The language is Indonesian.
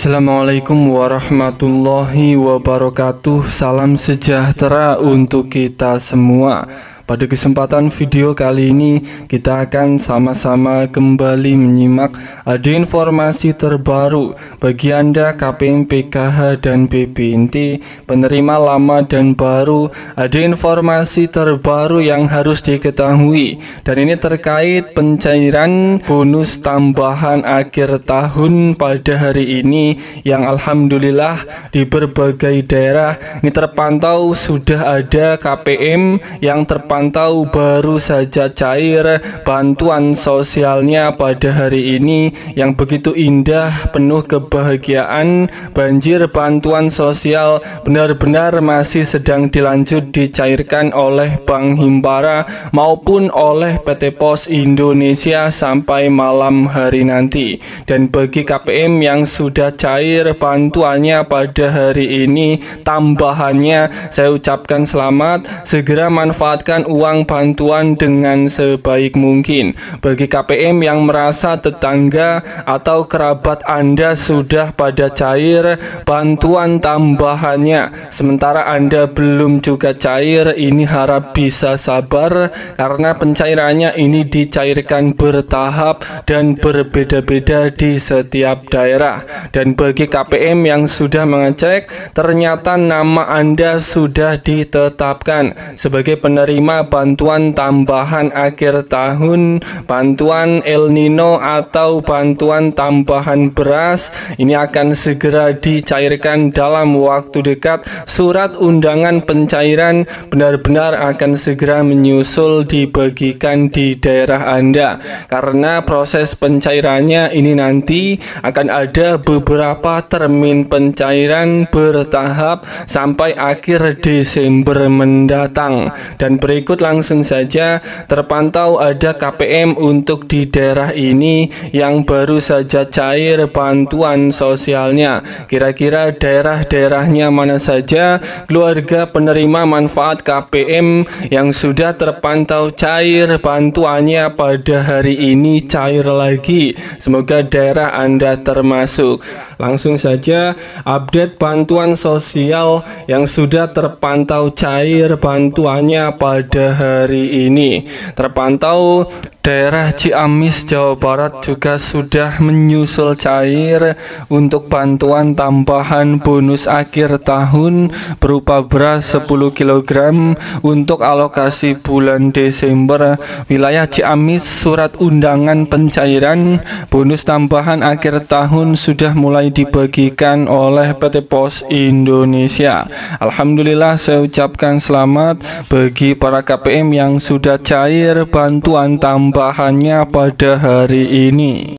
Assalamualaikum warahmatullahi wabarakatuh. Salam sejahtera untuk kita semua. Pada kesempatan video kali ini kita akan sama-sama kembali menyimak ada informasi terbaru bagi Anda KPM PKH dan BPNT penerima lama dan baru. Ada informasi terbaru yang harus diketahui, dan ini terkait pencairan bonus tambahan akhir tahun pada hari ini yang alhamdulillah di berbagai daerah ini terpantau sudah ada KPM yang terpantau baru saja cair bantuan sosialnya pada hari ini yang begitu indah, penuh kebahagiaan. Banjir bantuan sosial benar-benar masih sedang dilanjut dicairkan oleh Bank Himpara maupun oleh PT Pos Indonesia sampai malam hari nanti. Dan bagi KPM yang sudah cair bantuannya pada hari ini, tambahannya saya ucapkan selamat, segera manfaatkan uang bantuan dengan sebaik mungkin. Bagi KPM yang merasa tetangga atau kerabat Anda sudah pada cair bantuan tambahannya, sementara Anda belum juga cair, ini harap bisa sabar karena pencairannya ini dicairkan bertahap dan berbeda-beda di setiap daerah. Dan bagi KPM yang sudah mengecek ternyata nama Anda sudah ditetapkan sebagai penerima bantuan tambahan akhir tahun, bantuan El Nino atau bantuan tambahan beras, ini akan segera dicairkan dalam waktu dekat. Surat undangan pencairan benar-benar akan segera menyusul dibagikan di daerah Anda, karena proses pencairannya ini nanti akan ada beberapa termin pencairan bertahap sampai akhir Desember mendatang. Dan berikut langsung saja terpantau ada KPM untuk di daerah ini yang baru saja cair bantuan sosialnya. Kira-kira daerah-daerahnya mana saja keluarga penerima manfaat KPM yang sudah terpantau cair bantuannya pada hari ini cair lagi? Semoga daerah Anda termasuk. Langsung saja update bantuan sosial yang sudah terpantau cair bantuannya pada hari ini. Terpantau daerah Ciamis, Jawa Barat juga sudah menyusul cair untuk bantuan tambahan bonus akhir tahun berupa beras 10 kg untuk alokasi bulan Desember. Wilayah Ciamis, surat undangan pencairan bonus tambahan akhir tahun sudah mulai dibagikan oleh PT Pos Indonesia. Alhamdulillah, saya ucapkan selamat bagi para KPM yang sudah cair bantuan tambahannya pada hari ini.